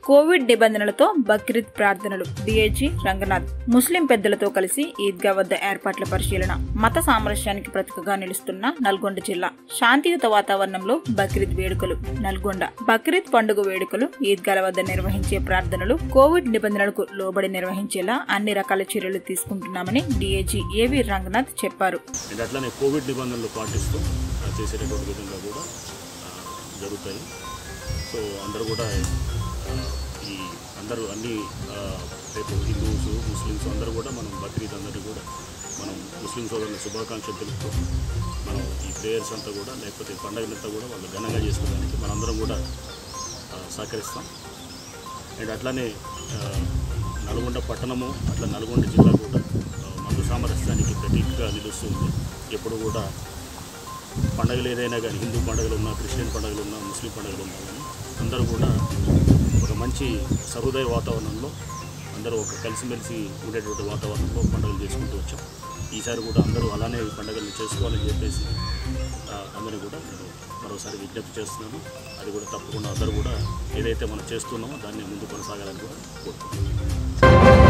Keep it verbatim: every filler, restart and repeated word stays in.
Covid నిబంధనలతో Bakrid ప్రార్థనలు. DIG Ranganath ముస్లిం పెద్దలతో కలిసి ఈద్గా వద్ద ఏర్పాట్ల పరిశీలన. మత సామరస్యానికి ప్రతీకగా నిలుస్తున్న నల్గొండ జిల్లా శాంతియుత వాతావరణంలో బక్రీద్ వేడుకలు. నల్గొండ బక్రీద్ పండుగ వేడుకలు ఈద్గాల వద్ద నిర్వహించే ప్రార్థనలు కోవిడ్ నిబంధనలకు లోబడి నిర్వహించేలా అన్ని రకాల చర్యలు తీసుకుంటున్నామని డీఐజీ ఏవి రంగనాథ్ చెప్పారు. అట్లానే కోవిడ్ నిబంధనలు పాటిస్తూ చేసేటటువంటి విధంగా కూడా జరుగుతాయి. సో అందరూ కూడా ఈ అందరూ అన్ని రేపు హిందూస్ ముస్లిమ్స్ అందరూ కూడా మనం బక్రీద్ అందరినీ కూడా మనం ముస్లిం సోదరుల శుభాకాంక్షలు తెలుపుతూ మనం ఈ ప్రేయర్స్ అంతా కూడా లేకపోతే పండుగలంతా కూడా వాళ్ళు ఘనంగా చేసుకోవడానికి మనందరం కూడా సహకరిస్తాం. అండ్ అట్లానే నల్గొండ పట్టణము అట్లా నల్గొండ జిల్లా కూడా మత సామరస్యానికి ప్రతీకగా నిలుస్తుంది. ఎప్పుడు కూడా పండుగలు ఏదైనా కానీ హిందూ పండుగలు ఉన్నా, క్రిస్టియన్ పండుగలు ఉన్నా, ముస్లిం పండుగలు ఉన్నా కానీ అందరూ కూడా ఒక మంచి సహృదయ వాతావరణంలో అందరూ ఒక కలిసిమెలిసి ఉండేటువంటి వాతావరణంలో పండుగలు చేసుకుంటూ వచ్చాం. ఈసారి కూడా అందరూ అలానే ఈ పండుగలు చేసుకోవాలని చెప్పేసి అందరూ కూడా నేను మరోసారి విజ్ఞప్తి చేస్తున్నాను. అది కూడా తప్పకుండా అందరూ కూడా ఏదైతే మనం చేస్తున్నామో దాన్ని ముందు కొనసాగాలని కూడా కోరుకుంటున్నాను.